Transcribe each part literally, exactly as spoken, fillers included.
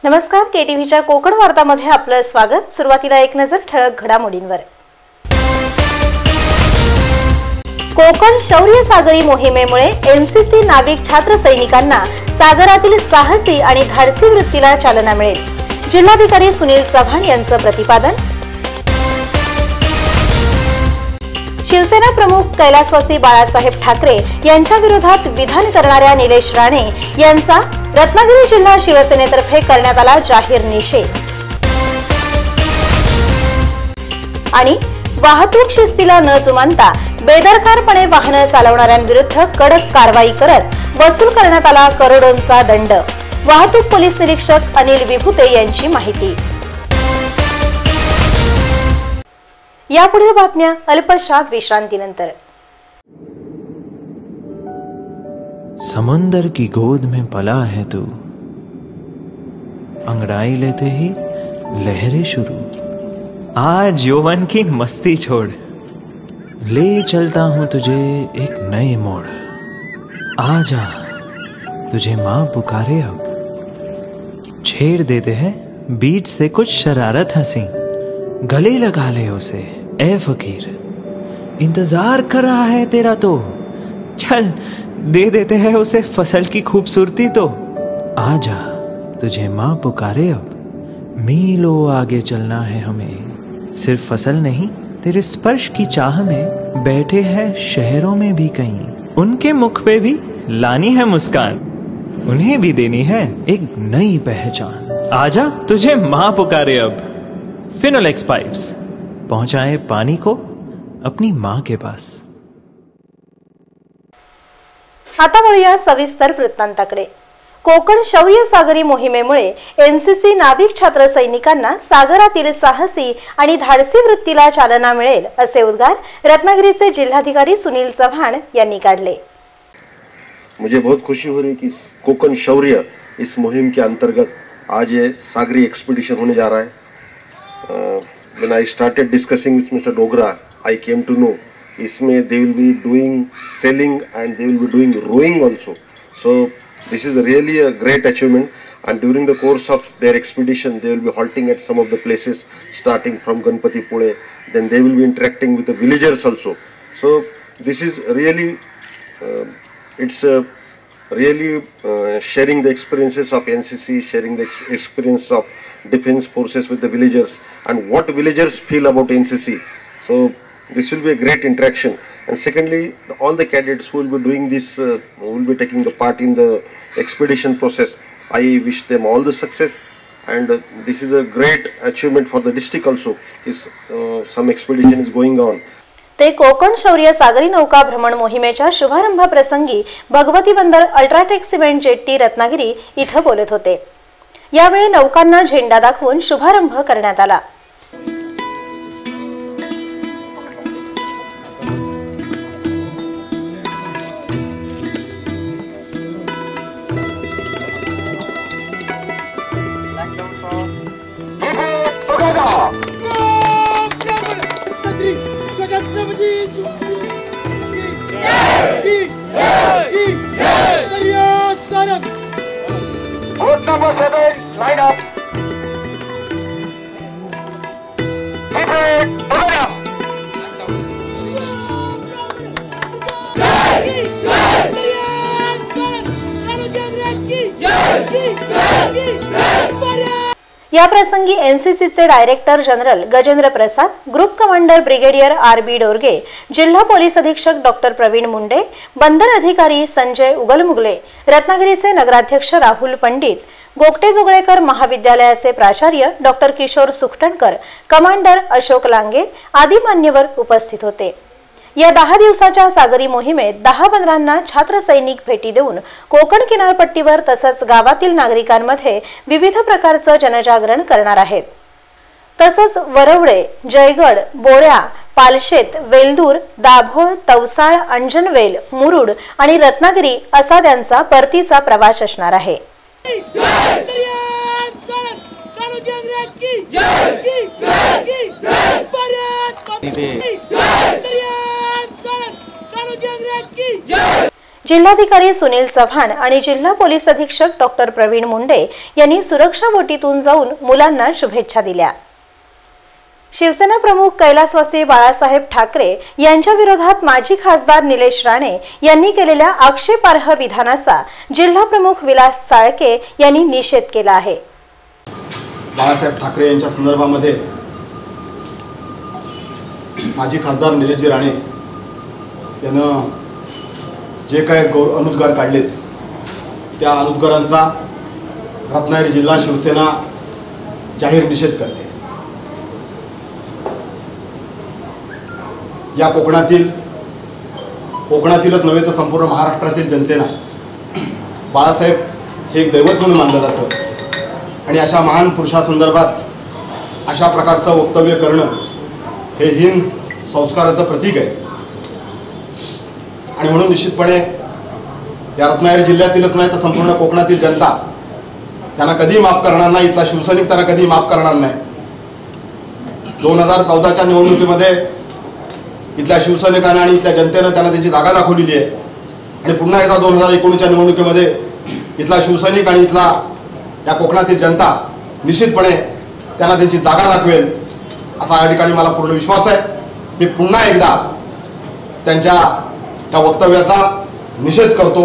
नमस्कार, केटीव्हीच्या कोकण वार्तामध्ये आपलं स्वागत। सुरुवातीला एक नजर ठळक घडामोडींवर। कोकण शौर्य सागरी मोहिमेमुळे एनसीसी नाविक छात्र सैनिकांना सागरातील साहसी आणि धाडसी वृत्तीला चालना मिळेल। जिल्हाधिकारी सुनील चव्हाण यांचं प्रतिपादन। शिवसेना प्रमुख कैलासवासी बाळासाहेब ठाकरे यांच्या विरोधात विधान करणाऱ्या निलेश राणे यांचा रत्नागिरी जिल्हा शिवसेनेतर्फे करण्यात आला जाहीर निषेध। आणि वाहतूक शिस्तीला न जुमानता बेदरकारपणे वाहन चालवणाऱ्यांविरुद्ध कडक कारवाई करत वसूल करण्यात आला करोडोंचा दंड। वाहतूक पोलीस निरीक्षक अनिल विभुते यांची माहिती। यापुढील बातम्या अल्पशा विश्रांतीनंतर। समंदर की गोद में पला है तू, अंगड़ाई लेते ही लहरें शुरू। आज यौवन की मस्ती छोड़, ले चलता हूं तुझे एक नए मोड़। आजा तुझे मां पुकारे अब, छेड़ देते हैं बीच से कुछ शरारत हंसी। गले लगा ले उसे ए फकीर, इंतजार कर रहा है तेरा तो। चल दे देते हैं उसे फसल की खूबसूरती तो। आजा तुझे मां पुकारे अब, मीलों आगे चलना है हमें। सिर्फ फसल नहीं, तेरे स्पर्श की चाह में बैठे हैं शहरों में भी कहीं। उनके मुख पे भी लानी है मुस्कान, उन्हें भी देनी है एक नई पहचान। आजा तुझे मां पुकारे अब। फिनोलेक्स पाइप्स पहुंचाए पानी को अपनी मां के पास। आता वळूया सविस्तर वृत्तांताकडे। कोकण शौर्य सागरी मोहिमेमुळे एनसीसी नाविक छात्र सैनिकांना सागरातील साहसी आणि धाडसी वृत्तीला चालना मिळेल असे उद्गार रत्नागिरीचे जिल्हाधिकारी सुनील चव्हाण यांनी काढले। मुझे बहुत खुशी हो रही कि कोकण शौर्य इस मुहिम के अंतर्गत आज ये सागरी एक्सपीडिशन होने जा रहा है। uh, when I started discussing with Mister Dogra, I came to know इसमें they will be doing sailing and they will be doing rowing also. So this is really a great achievement, and during the course of their expedition they will be halting at some of the places starting from Ganpati Pule. Then they will be interacting with the villagers also. So this is really uh, it's a really uh, sharing the experiences of N C C, sharing the ex experience of defense forces with the villagers and what villagers feel about N C C. So this will be a great interaction. And secondly, all the cadets who will be doing this, uh, who will be taking the part in the expedition process, I wish them all the success. And uh, this is a great achievement for the district also. Is uh, some expedition is going on. ते कोकण शौर्य सागरी नौका भ्रमण मोहिमेच्या शुभारंभाप्रसंगी भगवती बंदर UltraTech cement jetty Ratnagiri इथं बोलत होते। यावेळी नौकांना झेंडा दाखवून शुभारंभ करण्यात आला। Number seven, line up. या प्रसंगी एनसीसीचे director general Gajendra Prasad, group commander brigadier R B Dorge, जिल्हा पोलीस अधीक्षक डॉक्टर प्रवीण मुंडे, बंदर अधिकारी संजय उगलमुगले, रत्नागिरीचे नगराध्यक्ष राहुल पंडित, गोगटे जोगळेकर महाविद्यालयाचे प्राचार्य डॉक्टर किशोर सुखटणकर, कमांडर अशोक लांगे आदी मान्यवर उपस्थित होते। या दहा दिवसाच्या सागरी मोहिमेत दहा बंदरांना छात्र सैनिक भेटी देऊन कोकण किनारपट्टीवर तसंच गावातील नागरिकांमध्ये विविध प्रकारचं जनजागरण करणार आहेत। तसंच वरवडे, जयगड, बोऱ्या, पालशेत, वेलदूर, दाभोळ, तवसाळ, अंजनवेल, मुरुड आणि रत्नागिरी असा त्यांचा परतीचा प्रवास असणार आहे। जिल्हाधिकारी सुनील चव्हाण आणि जिल्हा पोलीस अधीक्षक डॉक्टर प्रवीण मुंडे यांनी सुरक्षा बोटीतून जाऊन मुलांना शुभेच्छा दिल्या। शिवसेना प्रमुख कैलासवासी बाळासाहेब ठाकरे यांच्या विरोधात माजी खासदार निलेश राणे यांनी केलेल्या आक्षेपार्ह विधानाचा जिल्हा प्रमुख विलास साळके यांनी निषेध केला आहे। बाळासाहेब ठाकरे यांच्या संदर्भामध्ये माजी खासदार निलेशजी राणे यांना जे काय गौर अनुद्गार काढलेत त्या अनुद्गारांचा रत्नागिरी जिल्हा शिवसेना जाहीर निषेध करते। या कोकणातील कोकणातीलच नव्हे तर संपूर्ण महाराष्ट्रातील जनतेनं बाळासाहेब हे एक दैवत म्हणून मानलं जातं आणि अशा महान पुरुषासंदर्भात अशा प्रकारचं वक्तव्य करणं हे हीन संस्काराचं प्रतीक आहे आणि म्हणून निश्चितपणे या रत्नागिरी जिल्ह्यातीलच नाही तर संपूर्ण कोकणातील जनता त्यांना कधी माफ करणार नाही, इथला शिवसैनिक त्यांना कधी माफ करणार नाही। दोन हजार चौदाच्या निवडणुकीमध्ये इथल्या शिवसैनिकांना आणि इथल्या जनतेनं त्यांना त्यांची जागा दाखवलेली आहे आणि पुन्हा एकदा दोन हजार एकोणीसच्या निवडणुकीमध्ये इथला शिवसैनिक आणि इथला या कोकणातील जनता निश्चितपणे त्यांना त्यांची जागा दाखवेल असा या ठिकाणी मला पूर्ण विश्वास आहे। मी पुन्हा एकदा त्यांच्या त्या वक्तव्याचा निषेध करतो।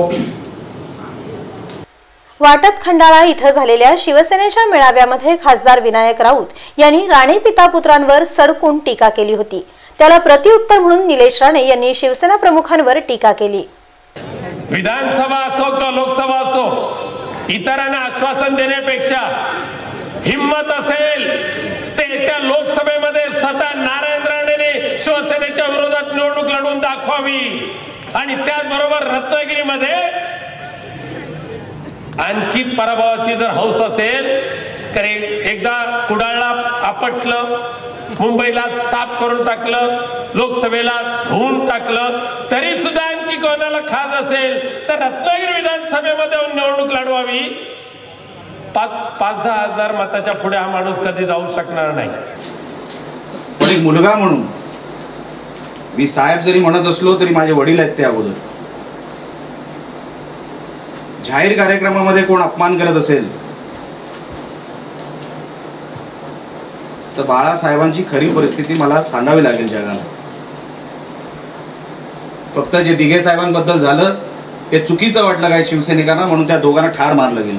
वाटत खंडाळा इथं झालेल्या शिवसेनेच्या मेळाव्यामध्ये खासदार विनायक राऊत यांनी राणे पिता पुत्रांवर सरकून टीका केली होती। त्याला प्रत्युत्तर म्हणून निलेश राणे यांनी शिवसेना प्रमुखांवर टीका केली। विधानसभा असो किंवा लोकसभा असो इतरांना आश्वासन देण्यापेक्षा हिम्मत असेल ते त्या लोकसभेमध्ये स्वतः नारायण राणेने शिवसेनेच्या विरोधात निवडणूक लढवून दाखवावी आणि त्याचबरोबर रत्नागिरीमध्ये आणखी पराभवाची जर हौस असेल तर एकदा कुडाळला आपटलं, मुंबईला साफ करून टाकलं, लोकसभेला धुवून टाकलं, तरी सुद्धा आणखी कोणाला खास असेल तर रत्नागिरी विधानसभेमध्ये निवडणूक लढवावी। पाच पाच दहा हजार मताच्या पुढे हा माणूस कधी जाऊ शकणार नाही। पण एक मुलगा म्हणून मी साहेब जरी म्हणत असलो तरी माझे वडील आहेत ते अगोदर। जाहीर कार्यक्रमामध्ये कोण अपमान करत असेल तर बाळासाहेबांची खरी परिस्थिती मला सांगावी लागेल जगाला। फक्त जे दिघे साहेबांबद्दल झालं ते चुकीचं वाटलं काय शिवसैनिकांना म्हणून त्या दोघांना ठार मारलं गेलं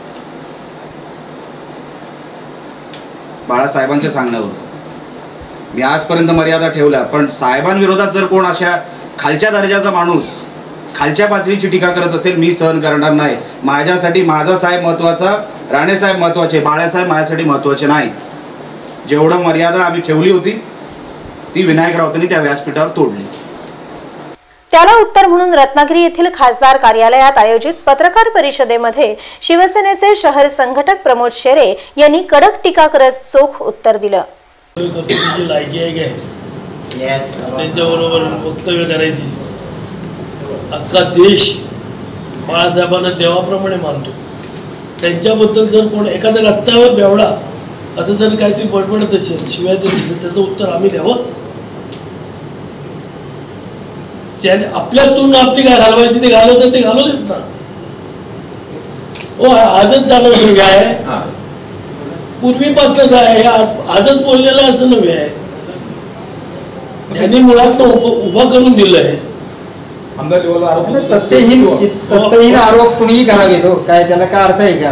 बाळासाहेबांच्या सांगण्यावर। मी आजपर्यंत मर्यादा ठेवल्या पण साहेबांविरोधात जर कोण अशा खालच्या दर्जाचा माणूस खालच्या पातळीची टीका करत असेल मी सहन करणार नाही। माझ्यासाठी माझा साहेब महत्वाचा, राणे साहेब महत्वाचे, बाळासाहेब माझ्यासाठी महत्वाचे नाही। जेवढं मर्यादा आम्ही ठेवली होती ती विनायक राऊतांनी त्या व्यासपीठावर तोडली। त्याला उत्तर म्हणून रत्नागिरी येथील खासदार कार्यालयात आयोजित पत्रकार परिषदेमध्ये शिवसेनेचे शहर संघटक प्रमोद शेरे यांनी कडक टीका करत चोख उत्तर दिलं। लायकी आहे काय त्यांच्याबरोबर वक्तव्य करायची। अख्खा देश बाळासाहेबांना देवाप्रमाणे मानतो। त्यांच्याबद्दल जर कोण एखाद्या रस्त्यावर बेवडा असं जर काहीतरी बडबडत असेल, शिवाय देत असेल, त्याचं उत्तर आम्ही द्यावं? त्याने आपल्यातून आपली काय घालवायची ते घालवतात ते घालवू देत ना। हो आजच जाणवतो काय पूर्वीपासून काय आजच बोललेलं असं नव्हे आहे। त्यांनी मुळात उभा करून दिलंय। तथ्यहीन तथ्यहीन आरोप कुणीही करावे तो काय त्याला काय अर्थ आहे का?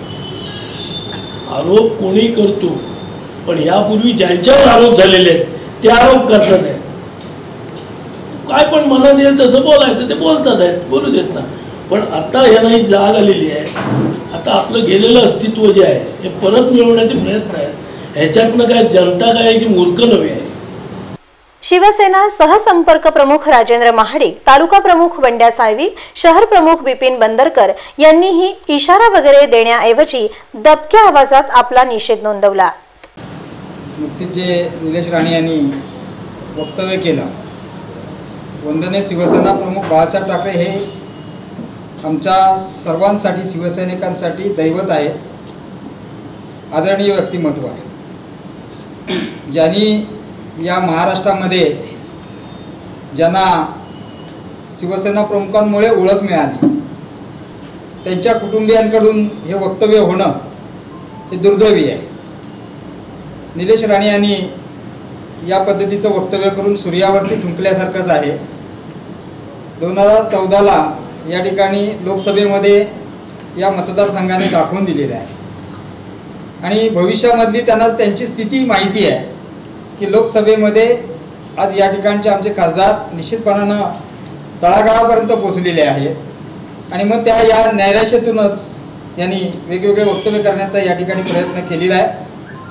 आरोप कोणी करतो पण यापूर्वी ज्यांच्यावर आरोप झालेले आहेत ते आरोप करतात आहेत। काय पण मनात येईल तसं बोलायचं ते बोलतात आहेत, बोलू देत ना। पण आता यांना ही जाग आलेली आहे। आता आपलं गेलेलं अस्तित्व जे आहे हे परत मिळवण्याचे प्रयत्न आहेत। ह्याच्यातनं काय जनता काय याची मूर्ख नव्हे आहे। शिवसेना सहसंपर्क प्रमुख राजेंद्र महाडिक, तालुका प्रमुख बंड्या साळवी, शहर प्रमुख बिपिन बंदरकर यांनीही इशारा वगैरे देण्याऐवजी दबक्या आवाजात आपला निषेध नोंदवला। नुकतीच जे निलेश राणे यांनी वक्तव्य केलं, वंदनीय शिवसेना प्रमुख बाळासाहेब ठाकरे हे आमच्या सर्वांसाठी शिवसैनिकांसाठी दैवत आहे, आदरणीय व्यक्तिमत्व आहे। ज्यांनी या महाराष्ट्रामध्ये ज्यांना शिवसेना प्रमुखांमुळे ओळख मिळाली. त्यांच्या कुटुंबियांकडून हे वक्तव्य होणं हे दुर्दैवी आहे. निलेश राणे यांनी या पद्धतीचं वक्तव्य करून सूर्यावरती ठुंकल्यासारखंच आहे. दोन हजार चौदाला या ठिकाणी लोकसभेमध्ये या मतदारसंघाने दाखवून दिलेलं आहे आणि भविष्यामधली त्यांना त्यांची स्थिती माहिती आहे की लोकसभेमध्ये आज या ठिकाणचे आमचे खासदार निश्चितपणानं तळागाळापर्यंत पोहोचलेले आहे आणि मग त्या या नैराश्यातूनच यांनी वेगवेगळे वक्तव्य करण्याचा या ठिकाणी प्रयत्न केलेला आहे.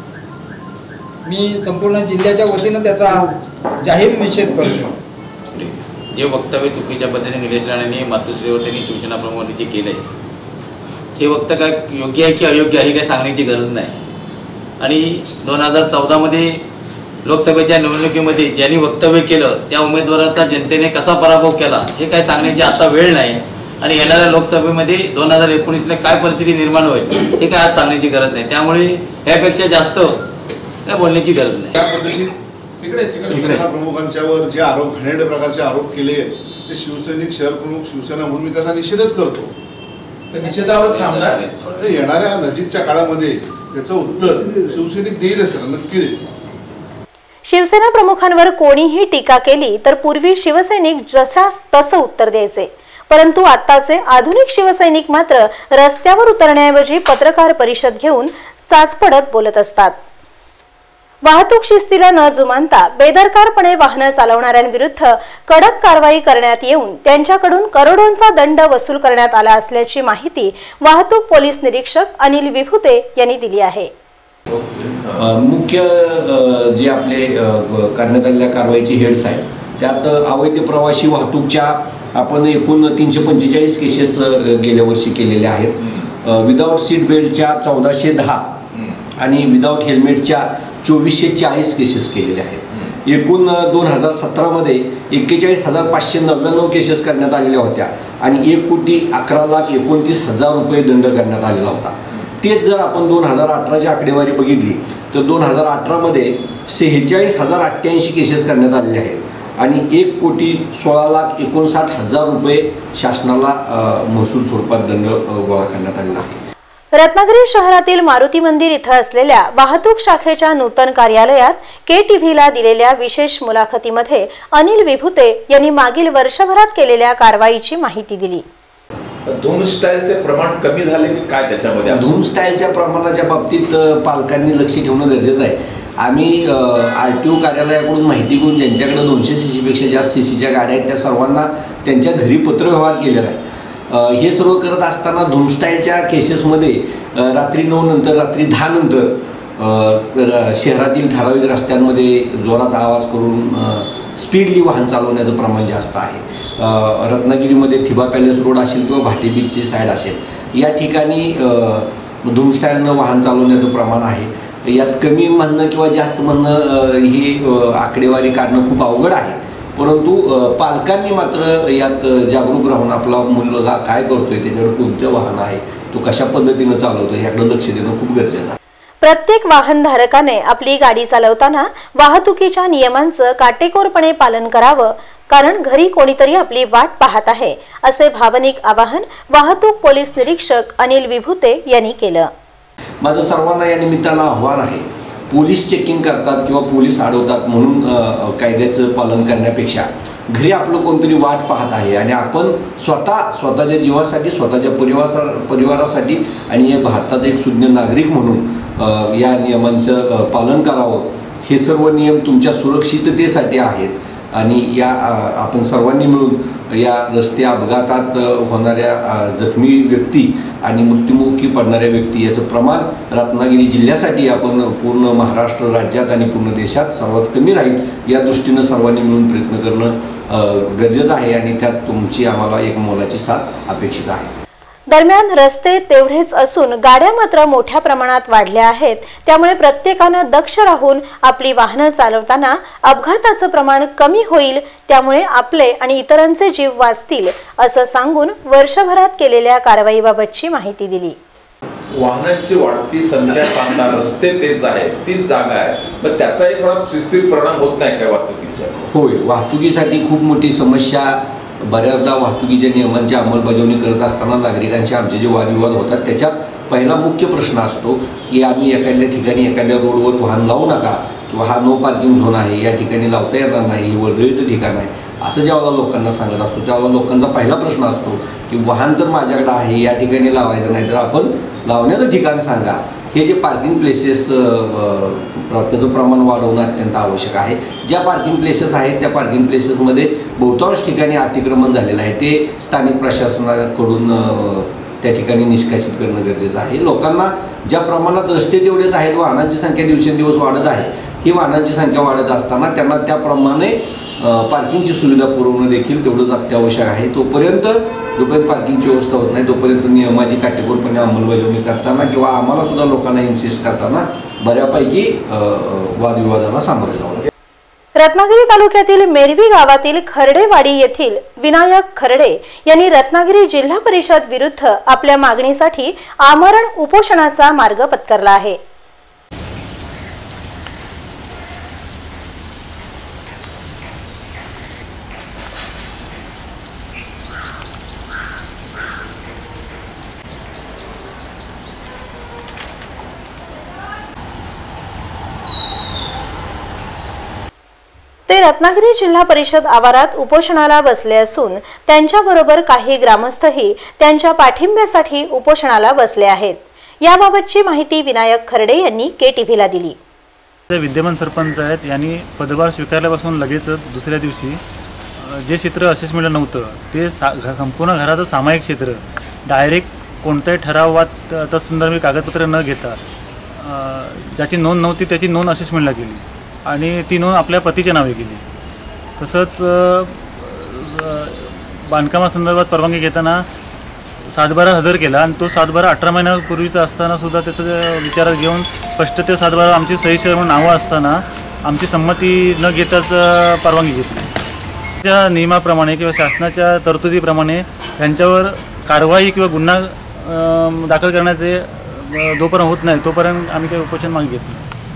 मी संपूर्ण जिल्ह्याच्या वतीनं त्याचा जाहीर निषेध करतो. जे वक्तव्य चुकीच्या पद्धतीने निलेश राणेंनी मातोश्रीवर त्यांनी शिवसेना प्रमुखांनी जे केलं आहे हे वक्तव्य काय योग्य आहे की अयोग्य आहे काय सांगण्याची गरज नाही. आणि दोन हजार चौदामध्ये लोकसभेच्या निवडणुकीमध्ये ज्यांनी वक्तव्य केलं त्या उमेदवाराचा जनतेने कसा पराभव केला हे काय सांगण्याची आता वेळ नाही. आणि येणाऱ्या लोकसभेमध्ये दोन हजार एकोणीसला काय परिस्थिती निर्माण होईल हे काय आज सांगण्याची गरज नाही. त्यामुळे ह्यापेक्षा जास्त काय बोलण्याची गरज नाही. त्या पद्धतीत शिवसेना प्रमुखांच्यावर जे आरोप घाणेरड्या प्रकारचे आरोप केले ते शिवसैनिक शहर प्रमुख शिवसेना म्हणून मी त्याचा निषेधच करतो. निषेधावर थांबणार येणाऱ्या नजीकच्या काळामध्ये त्याचं उत्तर शिवसैनिक देईलच नक्की देईल. शिवसेना प्रमुखांवर कोणीही टीका केली तर पूर्वी शिवसैनिक जशास तसं उत्तर द्यायचे, परंतु आत्ताचे आधुनिक शिवसैनिक मात्र रस्त्यावर उतरण्याऐवजी पत्रकार परिषद घेऊन चाचपडत बोलत असतात. वाहतूक शिस्तीला न जुमानता बेदरकारपणे वाहनं चालवणाऱ्यांविरुद्ध कडक कारवाई करण्यात येऊन त्यांच्याकडून करोडोंचा दंड वसूल करण्यात आला असल्याची माहिती वाहतूक पोलीस निरीक्षक अनिल विभुते यांनी दिली आहे. मुख्य जे आपले करण्यात आलेल्या कारवाईचे हेड्स आहेत त्यात अवैध प्रवासी वाहतूकच्या आपण एकूण तीनशे पंचेचाळीस केसेस गेल्या वर्षी केलेल्या आहेत. विदाऊट सीट बेल्टच्या चौदाशे दहा आणि विदाऊट हेल्मेटच्या चोवीसशे चाळीस केसेस केलेले आहेत. एकूण दोन हजार सतरामध्ये एक्केचाळीस हजार पाचशे नव्याण्णव केसेस करण्यात आलेल्या होत्या आणि एक कोटी अकरा लाख एकोणतीस हजार रुपये दंड करण्यात आलेला होता. तेच जर आपण दोन हजार अठराची आकडेवारी बघितली तर दोन हजार अठरामध्ये सेहेचाळीस हजार अठ्ठ्याऐंशी केसेस करण्यात आलेले आहेत आणि एक कोटी सोळा लाख एकोणसाठ हजार रुपये शासनाला महसूल स्वरूपात दंड गोळा करण्यात आलेला आहे. रत्नागिरी शहरातील मारुती मंदिर इथं असलेल्या वाहतूक शाखेच्या नूतन कार्यालयात के टीव्हीला दिलेल्या विशेष मुलाखतीमध्ये अनिल विभुते यांनी मागील वर्षभरात केलेल्या कारवाईची माहिती दिली. धूम स्टाईलचे प्रमाण कमी झाले की काय त्याच्यामध्ये? धूम स्टाईलच्या प्रमाणाच्या बाबतीत पालकांनी लक्ष ठेवणं गरजेचं आहे. आम्ही आर टी ओ कार्यालयाकडून माहिती घेऊन ज्यांच्याकडे दोनशे सी सीपेक्षा जास्त सी सीच्या गाड्या आहेत त्या सर्वांना त्यांच्या घरी पत्रव्यवहार केलेला आहे. हे सर्व करत असताना धूमस्टाईलच्या केसेसमध्ये रात्री नऊ नंतर रात्री दहा नंतर शहरातील ठराविक रस्त्यांमध्ये जोरात आवाज करून स्पीडली वाहन चालवण्याचं प्रमाण जास्त आहे. रत्नागिरीमध्ये थिबा पॅलेस रोड असेल किंवा भाटी बीचची साईड असेल या ठिकाणी धूमस्टाईलनं वाहन चालवण्याचं प्रमाण आहे. यात कमी म्हणणं किंवा जास्त म्हणणं ही आकडेवारी काढणं खूप अवघड आहे, परंतु पालकांनी मात्र यात जागरूक राहून आपला मुलगा काय करतोय त्याच्याकडे कोणतं वाहन आहे तो कशा पद्धतीनं चालवतोय याकडे लक्ष देणं खूप गरजेचं आहे. प्रत्येक वाहनधारकाने आपली गाडी चालवताना वाहतुकीच्या नियमांचं काटेकोरपणे पालन करावं, कारण घरी कोणीतरी आपली वाट पाहत आहे असे भावनिक आवाहन वाहतूक पोलीस निरीक्षक अनिल विभुते यांनी केलं. माझं सर्वांना या निमित्तानं आव्हान आहे, पोलीस चेकिंग करतात किंवा पोलीस अडवतात म्हणून कायद्याचं पालन करण्यापेक्षा घरी आपलं कोणतरी वाट पाहत आहे आणि आपण स्वतः स्वतःच्या जीवासाठी स्वतःच्या परिवारा परिवारासाठी आणि या भारताचा एक सुज्ञ नागरिक म्हणून या नियमांचं पालन करावं. हे सर्व नियम तुमच्या सुरक्षिततेसाठी आहेत आणि या आपण सर्वांनी मिळून या रस्ते अपघातात होणाऱ्या जखमी व्यक्ती आणि मृत्युमुखी पडणाऱ्या व्यक्ती याचं प्रमाण रत्नागिरी जिल्ह्यासाठी आपण पूर्ण महाराष्ट्र राज्यात आणि पूर्ण देशात सर्वात कमी राहील या दृष्टीनं सर्वांनी मिळून प्रयत्न करणं गरजेचं आहे आणि त्यात तुमची आम्हाला एक मोलाची साथ अपेक्षित आहे. दरम्यान रस्ते तेवढेच असून गाड्या मात्र मोठ्या प्रमाणात वाढल्या आहेत, त्यामुळे प्रत्येकानं दक्ष राहून आपली वाहनं चालवताना अपघाताचं प्रमाण कमी होईल, त्यामुळे आपले आणि इतरांचे जीव वाचतील असं सांगून वर्षभरात केलेल्या कारवाईबाबतची माहिती दिली. वाहनांची वाढती संख्या पाहता रस्ते तेच आहे, तीच जागा आहे, मग त्याचाही थोडा शिस्तीत परिणाम होत नाही काय वाहतुकीचा? होय, वाहतुकीसाठी खूप मोठी समस्या बऱ्याचदा वाहतुकीच्या नियमांची अंमलबजावणी करत असताना नागरिकांचे आमचे जे वादविवाद होतात त्याच्यात पहिला मुख्य प्रश्न असतो की आम्ही एखाद्या ठिकाणी एखाद्या रोडवर वाहन लावू नका किंवा हा नो पार्किंग झोन आहे, या ठिकाणी लावता येणार नाही, हे वर्दळीचं ठिकाण आहे असं जेव्हा लोकांना सांगत असतो त्यावेळेला लोकांचा पहिला प्रश्न असतो की वाहन तर माझ्याकडे आहे, या ठिकाणी लावायचं नाही तर आपण लावण्याचं ठिकाण सांगा. हे जे पार्किंग प्लेसेस त्याचं प्रमाण वाढवणं अत्यंत आवश्यक आहे. ज्या पार्किंग प्लेसेस आहेत त्या पार्किंग प्लेसेसमध्ये बहुतांश ठिकाणी अतिक्रमण झालेलं आहे, ते स्थानिक प्रशासनाकडून त्या ठिकाणी निष्कासित करणं गरजेचं आहे. लोकांना ज्या प्रमाणात रस्ते तेवढेच आहेत, वाहनांची संख्या दिवसेंदिवस वाढत आहे. ही वाहनांची संख्या वाढत असताना त्यांना त्याप्रमाणे पार्किंगची सुविधा पुरवणं देखील तेवढंच अत्यावश्यक आहे. तोपर्यंत जोपर्यंत पार्किंगची व्यवस्था होत नाही तोपर्यंत नियमाची काटेकोरपणे अंमलबजावणी करताना किंवा आम्हाला सुद्धा लोकांना इन्सिस्ट करताना बऱ्यापैकी वादविवादाला सामोरे जावं लागेल. रत्नागिरी तालुक्यातील मेरवी गावातील खर्डेवाडी येथील विनायक खर्डे यांनी रत्नागिरी जिल्हा परिषद विरुद्ध आपल्या मागणीसाठी आमरण उपोषणाचा मार्ग पत्करला आहे. ते रत्नागिरी जिल्हा परिषद आवारात उपोषणाला बसले असून त्यांच्याबरोबर काही ग्रामस्थही त्यांच्या पाठिंब्यासाठी उपोषणाला बसले आहेत. याबाबतची माहिती विनायक खर्डे यांनी के टीव्हीला दिली. विद्यमान सरपंच आहेत यांनी पदभार स्वीकारल्यापासून लगेच दुसऱ्या दिवशी जे क्षेत्र असेसमेंट नव्हतं ते संपूर्ण घराचं सामायिक क्षेत्र डायरेक्ट कोणत्याही ठरावात तत्संदर्भी कागदपत्र न घेता ज्याची नोंद नव्हती त्याची नोंद असेसमेंटला केली आणि ती नोंद आपल्या पतीच्या नावे केली. तसंच बांधकामासंदर्भात परवानगी घेताना सातबारा हजर केला आणि तो सातबारा अठरा महिन्यापूर्वीचा असताना सुद्धा त्याचं विचारात घेऊन स्पष्ट ते सातबारा आमची सहीशर म्हणून नावं असताना आमची संमती न घेताच परवानगी घेतली. त्या नियमाप्रमाणे किंवा शासनाच्या तरतुदीप्रमाणे त्यांच्यावर कारवाई किंवा गुन्हा दाखल करण्याचे जोपर्यंत होत नाही तोपर्यंत आम्ही काही उपोषण मागे घेतलं.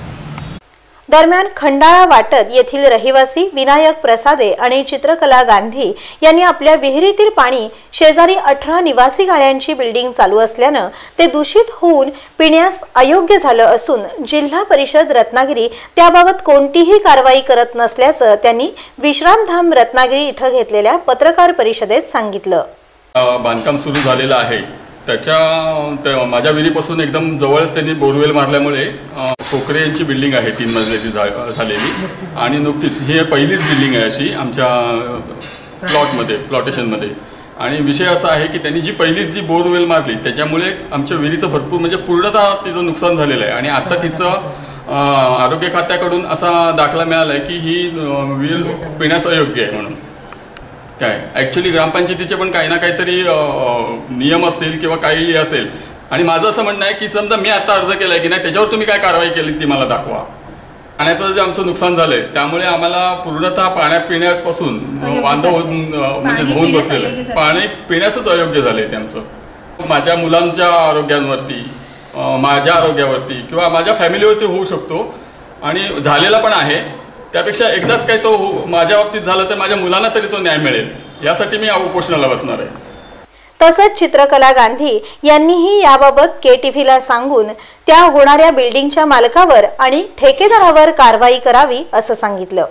दरम्यान खंडाळा वाटत येथील रहिवासी विनायक प्रसादे आणि चित्रकला गांधी यांनी आपल्या विहिरीतील पाणी शेजारी अठरा निवासी गाळ्यांची बिल्डिंग चालू असल्यानं ते दूषित होऊन पिण्यास अयोग्य झालं असून जिल्हा परिषद रत्नागिरी त्याबाबत कोणतीही कारवाई करत नसल्याचं त्यांनी विश्रामधाम रत्नागिरी इथं घेतलेल्या पत्रकार परिषदेत सांगितलं. बांधकाम सुरू झालेलं आहे त्याच्या माझ्या विहिरीपासून एकदम जवळच त्यांनी बोरवेल मारल्यामुळे कोकरे यांची बिल्डिंग आहे तीन मजल्याची झालेली आणि नुकतीच ही पहिलीच बिल्डिंग आहे अशी आमच्या प्लॉटमध्ये प्लॉटेशनमध्ये. आणि विषय असा आहे की त्यांनी जी पहिलीच जी बोरवेल मारली त्याच्यामुळे आमच्या विहिरीचं भरपूर म्हणजे पूर्णतः तिचं नुकसान झालेलं आहे आणि आता तिचं आरोग्य खात्याकडून असा दाखला मिळाला आहे की ही विहीर पिण्यास अयोग्य आहे म्हणून. काय ॲक्च्युली ग्रामपंचायतीचे पण काही ना काहीतरी नियम असतील किंवा काही असेल आणि माझं असं म्हणणं आहे की समजा मी आता अर्ज केला आहे की नाही त्याच्यावर तुम्ही काय कारवाई केली ती मला दाखवा. पाण्याचं जे आमचं नुकसान झालंय त्यामुळे आम्हाला पूर्णतः पाण्या पिण्यापासून वांद होऊन म्हणजे होऊन बसलेलं आहे. पाणी पिण्यासच अयोग्य झालंय ते आमचं. माझ्या मुलांच्या आरोग्यांवरती माझ्या आरोग्यावरती किंवा माझ्या फॅमिलीवरती होऊ शकतो आणि झालेला पण आहे. त्यापेक्षा एकदाच काही तो माझ्या बाबतीत झाला तर माझ्या मुलांना तरी तो न्याय मिळेल यासाठी मी उपोषणाला बसणार आहे. तसंच चित्रकला गांधी यांनीही याबाबत के टीव्हीला सांगून त्या होणाऱ्या बिल्डिंगच्या मालकावर आणि ठेकेदारावर कारवाई करावी असं सांगितलं.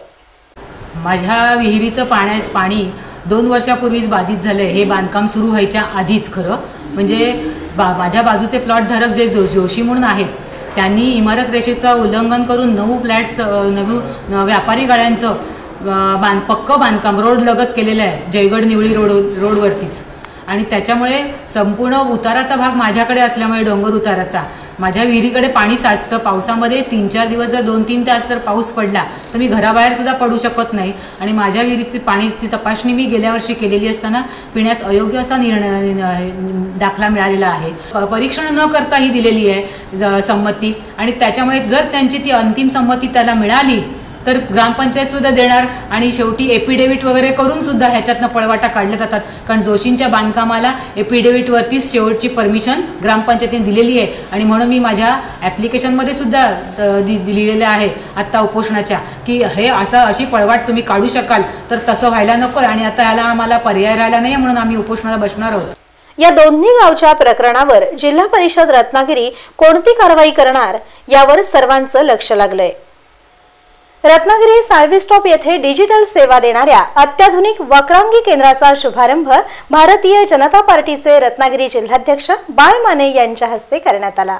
माझ्या विहिरीचं पाण्याचं पाणी दोन वर्षापूर्वीच बाधित झालंय. हे बांधकाम सुरू व्हायच्या आधीच खरं म्हणजे बा माझ्या बाजूचे प्लॉट धारक जे जो जोशी म्हणून आहेत त्यांनी इमारत रेषेचं उल्लंघन करून नऊ फ्लॅट्स नऊ व्यापारी गाड्यांचं बांध पक्क बांधकाम रोड लगत केलेलं आहे जयगड निवळी रोड रोडवरतीच. आणि त्याच्यामुळे संपूर्ण उताराचा भाग माझ्याकडे असल्यामुळे डोंगर उताराचा माझ्या विहिरीकडे पाणी साचतं. पावसामध्ये तीन चार दिवस जर दोन तीन तास जर पाऊस पडला तर मी घराबाहेर सुद्धा पडू शकत नाही. आणि माझ्या विहिरीची पाण्याची तपासणी मी गेल्या वर्षी केलेली असताना पिण्यास अयोग्य असा निर्णय दाखला मिळालेला आहे. परीक्षण न करता ही दिलेली आहे संमती आणि त्याच्यामुळे जर त्यांची ती अंतिम संमती त्याला मिळाली तर ग्रामपंचायत सुद्धा देणार आणि शेवटी एफिडेव्हिट वगैरे करून सुद्धा ह्याच्यातनं पळवाटा काढले जातात. कारण जोशींच्या बांधकामाला एफिडेव्हिटवरतीच शेवटची परमिशन ग्रामपंचायतीने दिलेली आहे आणि म्हणून मी माझ्या ॲप्लिकेशनमध्ये सुद्धा दिलेलं आहे आत्ता उपोषणाच्या की हे असं अशी पळवाट तुम्ही काढू शकाल तर तसं व्हायला नको आणि आता ह्याला आम्हाला पर्याय राहिला नाही म्हणून आम्ही उपोषणाला बसणार आहोत. या दोन्ही गावच्या प्रकरणावर जिल्हा परिषद रत्नागिरी कोणती कारवाई करणार यावर सर्वांचं लक्ष लागलंय. रत्नागिरी साळवी स्टॉप येथे डिजिटल सेवा देणाऱ्या अत्याधुनिक वक्रांगी केंद्राचा शुभारंभ भारतीय जनता पार्टीचे रत्नागिरी जिल्हाध्यक्ष बाळ माने यांच्या हस्ते करण्यात आला.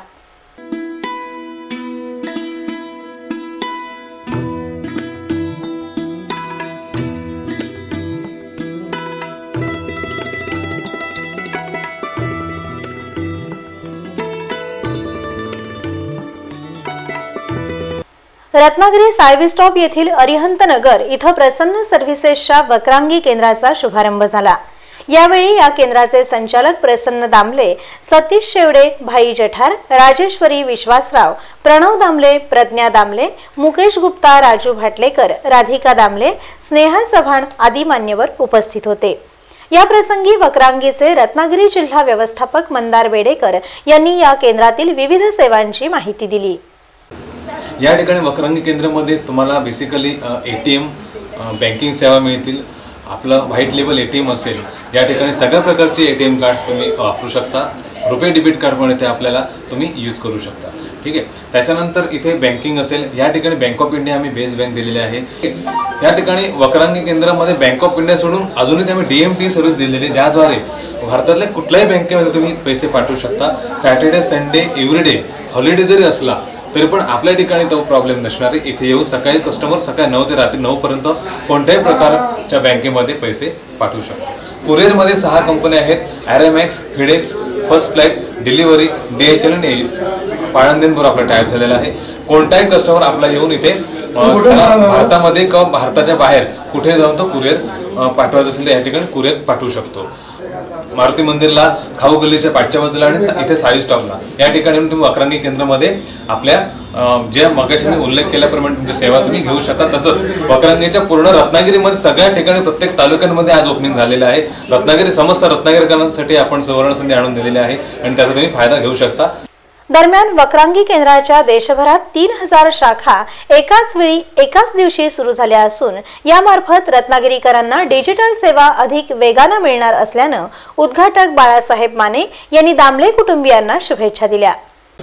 रत्नागिरी साळवी स्टॉप येथील अरिहंत नगर इथं प्रसन्न सर्व्हिसेसच्या वक्रांगी केंद्राचा शुभारंभ झाला. यावेळी या केंद्राचे संचालक प्रसन्न दामले, सतीश शेवडे, भाई जठार, राजेश्वरी विश्वासराव, प्रणव दामले, प्रज्ञा दामले, मुकेश गुप्ता, राजू भाटलेकर, राधिका दामले, स्नेहा चव्हाण आदी मान्यवर उपस्थित होते. या प्रसंगी वक्रांगीचे रत्नागिरी जिल्हा व्यवस्थापक मंदार बेडेकर यांनी या केंद्रातील विविध सेवांची माहिती दिली. या ठिकाणी वक्रांगी केंद्रामध्येच तुम्हाला basically A T M banking सेवा मिळतील. आपलं white label A T M असेल, या ठिकाणी सगळ्या प्रकारचे ए टी एम कार्ड्स तुम्ही वापरू शकता. रुपे डेबिट कार्ड पण इथे आपल्याला तुम्ही यूज करू शकता. ठीक आहे. त्याच्यानंतर इथे बँकिंग असेल, या ठिकाणी बँक ऑफ इंडिया आम्ही बेस बँक दिलेली आहे. या ठिकाणी वक्रांगी केंद्रामध्ये बँक ऑफ इंडिया सोडून अजूनही आम्ही डी एम टी सर्व्हिस दिलेली आहे, ज्याद्वारे भारतातल्या कुठल्याही बँकेमध्ये तुम्ही पैसे पाठवू शकता. सॅटर्डे, संडे, एव्हरीडे, हॉलिडे जरी असला तरी पण आपल्या ठिकाणी तो प्रॉब्लेम नसणार आहे. इथे येऊन सकाळी कस्टमर सकाळी नऊ ते रात्री नऊ पर्यंत कोणत्याही प्रकारच्या बँकेमध्ये पैसे पाठवू शकतो. कुरिअरमध्ये सहा कंपन्या आहेत, Aramex, FedEx, first flight, Delhivery, D H L आणि पाळंदेंबरोबर आपला टाईप झालेला आहे. कोणताही कस्टमर आपला येऊन इथे भारतामध्ये किंवा भारताच्या बाहेर कुठे जाऊन तो कुरिअर पाठवायचं असेल तर या ठिकाणी कुरिअर पाठवू शकतो. मारुती मंदिरला, खाऊ गल्लीच्या पाठच्या बाजूला आणि इथे साळवी स्टॉपला या ठिकाणी तुम्ही वक्रांगी केंद्रामध्ये आपल्या ज्या मगाशी मी उल्लेख केल्याप्रमाणे तुमची सेवा तुम्ही घेऊ शकता. तसंच वक्रांगीच्या पूर्ण रत्नागिरीमध्ये सगळ्या ठिकाणी प्रत्येक तालुक्यांमध्ये आज ओपनिंग झालेलं आहे. रत्नागिरी समस्त रत्नागिरीकरांसाठी आपण सुवर्ण संधी आणून दिलेली आहे आणि त्याचा तुम्ही फायदा घेऊ शकता. दरम्यान वक्रांगी केंद्राच्या देशभरात तीन हजार शाखा एकाच वेळी एकाच दिवशी सुरू झाल्या असून यामार्फत रत्नागिरीकरांना डिजिटल सेवा अधिक वेगाने मिळणार असल्यानं उद्घाटक बाळासाहेब माने यांनी दामले कुटुंबियांना शुभेच्छा दिल्या.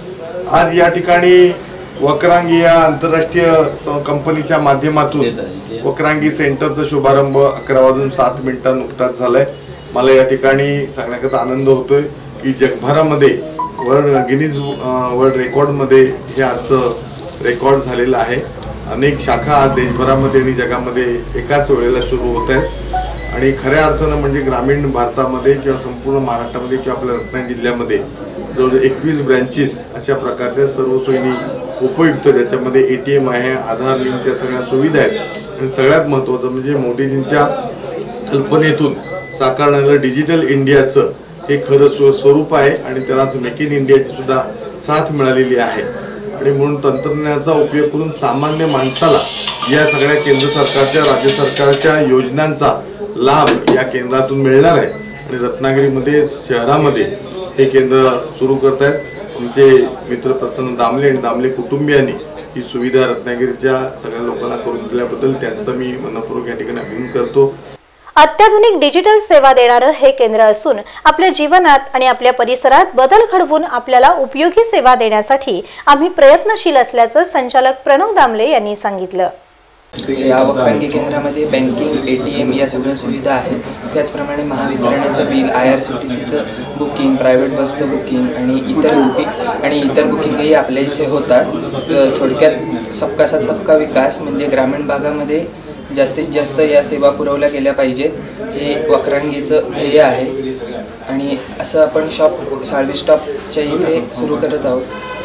आज या ठिकाणी वक्रांगी या आंतरराष्ट्रीय कंपनीच्या माध्यमातून वक्रांगी सेंटरचा शुभारंभ अकरा वाजून सात मिनिटां नुकताच झालाय. मला या ठिकाणी सांगण्याकरता आनंद होतोय की जगभरामध्ये वर्ल्ड गिनीज वर्ल्ड रेकॉर्डमध्ये हे आजचं रेकॉर्ड झालेलं आहे. अनेक शाखा आज देशभरामध्ये आणि जगामध्ये एकाच वेळेला सुरू होत आहेत आणि खऱ्या अर्थानं म्हणजे ग्रामीण भारतामध्ये किंवा संपूर्ण महाराष्ट्रामध्ये किंवा आपल्या रत्नागिरी जिल्ह्यामध्ये जवळजवळ एकवीस ब्रँचेस अशा प्रकारच्या सर्व सोयींनी उपयुक्त, ज्याच्यामध्ये ए टी एम आहे, आधार लिंकच्या सगळ्या सुविधा आहेत आणि सगळ्यात महत्त्वाचं म्हणजे मोदीजींच्या कल्पनेतून साकारण्याला डिजिटल इंडियाचं हे खरं स्व स्वरूप आहे आणि त्याला मेक इन इंडियाची सुद्धा साथ मिळालेली आहे. आणि म्हणून तंत्रज्ञानाचा उपयोग करून सामान्य माणसाला या सगळ्या केंद्र सरकारच्या राज्य सरकारच्या योजनांचा लाभ या केंद्रातून मिळणार आहे. आणि रत्नागिरीमध्ये शहरामध्ये हे केंद्र सुरू करत आहेत आमचे मित्र प्रसन्न दामले आणि दामले कुटुंबियांनी. ही सुविधा रत्नागिरीच्या सगळ्या लोकांना करून दिल्याबद्दल त्यांचं मी मनपूर्वक या ठिकाणी अभिनंदन करतो. अत्याधुनिक डिजिटल सेवा देणारं हे केंद्र असून आपल्या जीवनात आणि आपल्या परिसरात बदल घडवून आपल्याला उपयोगी सेवा देण्यासाठी आम्ही प्रयत्नशील असल्याचं संचालक प्रणव दामले यांनी सांगितलं. या वक्रांगी केंद्रामध्ये बँकिंग, ए टी एम या सगळ्या सुविधा आहेत. त्याचप्रमाणे महावितरणाचं बिल, आय आर सी टी सीचं बुकिंग, प्रायव्हेट बसचं बुकिंग आणि इतर बुकिंग आणि इतर बुकिंगही आपल्या इथे होतात. थोडक्यात सबका साथ सबका विकास म्हणजे ग्रामीण भागामध्ये जास्तीत जास्त या सेवा पुरवल्या गेल्या पाहिजेत हे वक्रांगीचं ध्येय आहे. आणि असं आपण शॉप साळवी स्टॉपच्या इथे सुरू करत आहोत.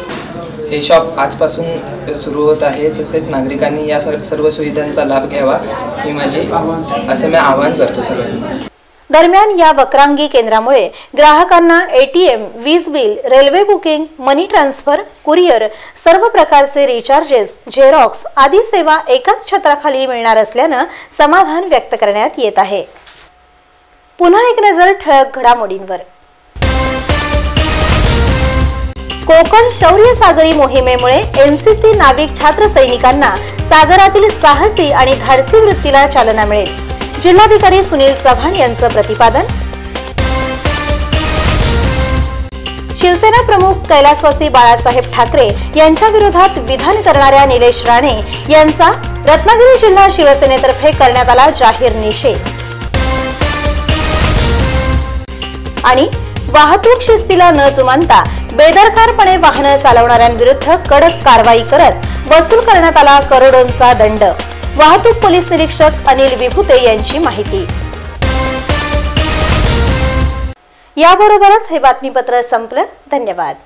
हे शॉप आजपासून सुरू होत आहे. तसेच नागरिकांनी या सर्व सुविधांचा लाभ घ्यावा ही माझी असं मी आवाहन करतो सगळ्यांना. दरम्यान या वक्रांगी केंद्रामुळे ग्राहकांना एटीएम, वीज bill, railway booking, money transfer, courier, सर्व प्रकारचे रिचार्जेस, झेरॉक्स आदी सेवा एकाच छत्राखाली मिळणार असल्यानं समाधान व्यक्त करण्यात येत आहे. पुन्हा एक नजर ठळक घडामोडींवर. कोकण शौर्य सागरी मोहिमेमुळे एनसीसी नाविक छात्र सैनिकांना सागरातील साहसी आणि धाडसी वृत्तीला चालना मिळेल. जिल्हाधिकारी सुनील चव्हाण यांचं प्रतिपादन. शिवसेना प्रमुख कैलासवासी बाळासाहेब ठाकरे यांच्या विरोधात विधान करणाऱ्या निलेश राणे यांचा रत्नागिरी जिल्हा शिवसेनेतर्फे करण्यात आला जाहीर निषेध. आणि वाहतूक शिस्तीला न जुमानता बेदरकारपणे वाहनं चालवणाऱ्यांविरुद्ध कडक कारवाई करत वसूल करण्यात आला करोडोंचा दंड. वाहतूक पोलीस निरीक्षक अनिल विभुते यांची माहिती. याबरोबरच हे बातमीपत्र संपलं. धन्यवाद.